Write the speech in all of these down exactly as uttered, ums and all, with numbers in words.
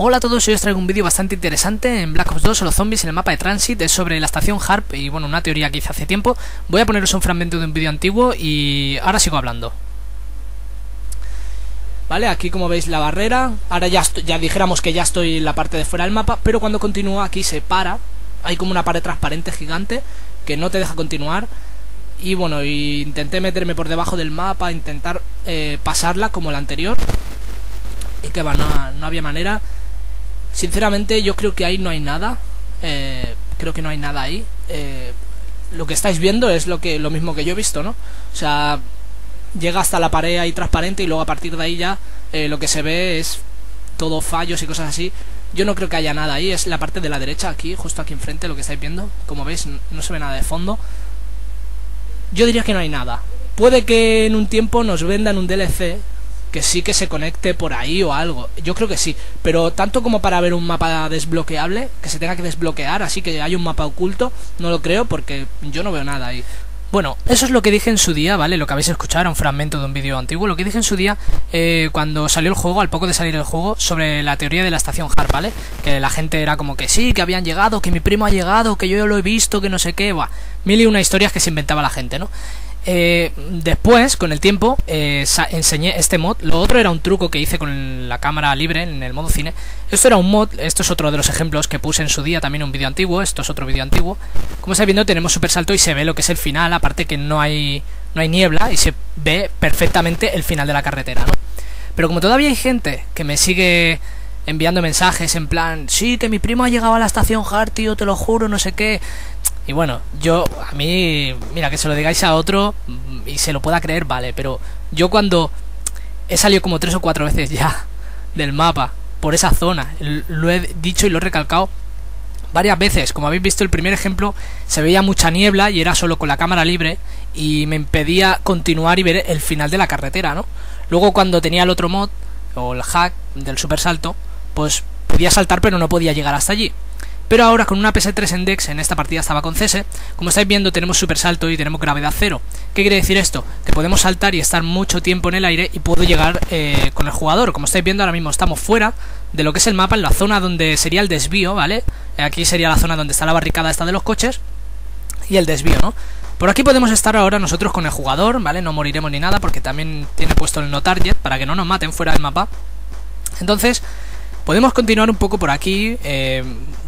Hola a todos, hoy os traigo un vídeo bastante interesante en Black Ops dos o los zombies en el mapa de Transit. Es sobre la estación Harp y bueno, una teoría que hice hace tiempo. Voy a poneros un fragmento de un vídeo antiguo y ahora sigo hablando. Vale, aquí como veis la barrera. Ahora ya, ya dijéramos que ya estoy en la parte de fuera del mapa, pero cuando continúo aquí se para. Hay como una pared transparente gigante que no te deja continuar. Y bueno, y intenté meterme por debajo del mapa, intentar eh, pasarla como la anterior. Y que va, no, no había manera. Sinceramente yo creo que ahí no hay nada. eh, Creo que no hay nada ahí. eh, Lo que estáis viendo es lo que lo mismo que yo he visto, ¿no? O sea, llega hasta la pared ahí transparente y luego a partir de ahí ya eh, lo que se ve es todo fallos y cosas así. Yo no creo que haya nada ahí. Es la parte de la derecha aquí, justo aquí enfrente, lo que estáis viendo. Como veis no se ve nada de fondo. Yo diría que no hay nada. Puede que en un tiempo nos vendan un D L C que sí que se conecte por ahí o algo. Yo creo que sí, pero tanto como para ver un mapa desbloqueable, que se tenga que desbloquear, así que hay un mapa oculto, no lo creo porque yo no veo nada ahí. Bueno, eso es lo que dije en su día, ¿vale? Lo que habéis escuchado era un fragmento de un vídeo antiguo. Lo que dije en su día, eh, cuando salió el juego, al poco de salir el juego, sobre la teoría de la estación Harp, ¿vale? Que la gente era como que sí, que habían llegado, que mi primo ha llegado, que yo ya lo he visto, que no sé qué, buah. Mil y una historias que se inventaba la gente, ¿no? Eh, después, con el tiempo, eh, enseñé este mod. Lo otro era un truco que hice con la cámara libre en el modo cine. Esto era un mod, esto es otro de los ejemplos que puse en su día, también un vídeo antiguo. Esto es otro vídeo antiguo. Como estáis viendo, tenemos super salto y se ve lo que es el final. Aparte que no hay, no hay niebla y se ve perfectamente el final de la carretera, ¿no? Pero como todavía hay gente que me sigue enviando mensajes en plan, sí, que mi primo ha llegado a la estación Hart, tío, te lo juro, no sé qué. Y bueno, yo, a mí, mira, que se lo digáis a otro y se lo pueda creer, vale, pero yo cuando he salido como tres o cuatro veces ya del mapa, por esa zona, lo he dicho y lo he recalcado varias veces. Como habéis visto, el primer ejemplo se veía mucha niebla y era solo con la cámara libre y me impedía continuar y ver el final de la carretera, ¿no? Luego cuando tenía el otro mod, o el hack del super salto, pues podía saltar pero no podía llegar hasta allí. Pero ahora con una P S tres en Dex, en esta partida estaba con C S, como estáis viendo tenemos super salto y tenemos gravedad cero. ¿Qué quiere decir esto? Que podemos saltar y estar mucho tiempo en el aire y puedo llegar eh, con el jugador. Como estáis viendo ahora mismo estamos fuera de lo que es el mapa, en la zona donde sería el desvío, ¿vale? Aquí sería la zona donde está la barricada esta de los coches y el desvío, ¿no? Por aquí podemos estar ahora nosotros con el jugador, ¿vale? No moriremos ni nada porque también tiene puesto el no target para que no nos maten fuera del mapa. Entonces, podemos continuar un poco por aquí, eh...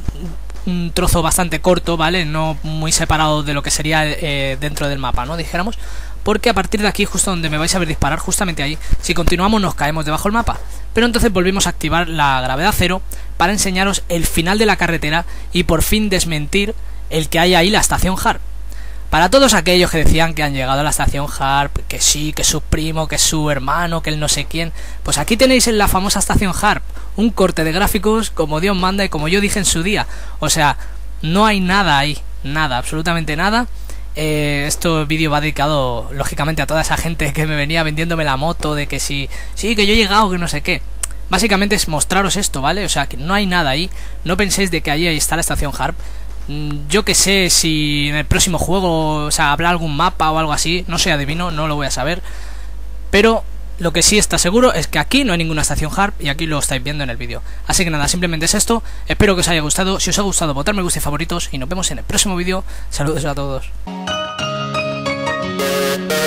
un trozo bastante corto, ¿vale? No muy separado de lo que sería eh, dentro del mapa, ¿no? Dijéramos, porque a partir de aquí, justo donde me vais a ver disparar, justamente ahí, si continuamos nos caemos debajo del mapa. Pero entonces volvemos a activar la gravedad cero para enseñaros el final de la carretera y por fin desmentir el que hay ahí la estación Harp. Para todos aquellos que decían que han llegado a la estación Harp, que sí, que es su primo, que es su hermano, que él no sé quién, pues aquí tenéis en la famosa estación Harp un corte de gráficos como Dios manda y como yo dije en su día. O sea, no hay nada ahí, nada, absolutamente nada. Eh, este vídeo va dedicado lógicamente a toda esa gente que me venía vendiéndome la moto de que sí, sí, que yo he llegado, que no sé qué. Básicamente es mostraros esto, ¿vale? O sea, que no hay nada ahí, no penséis de que ahí está la estación Harp. Yo que sé si en el próximo juego, o sea, habrá algún mapa o algo así, no sé, adivino, no lo voy a saber. Pero lo que sí está seguro es que aquí no hay ninguna estación Harp y aquí lo estáis viendo en el vídeo. Así que nada, simplemente es esto, espero que os haya gustado. Si os ha gustado, votad me gusta y favoritos y nos vemos en el próximo vídeo. Saludos a todos.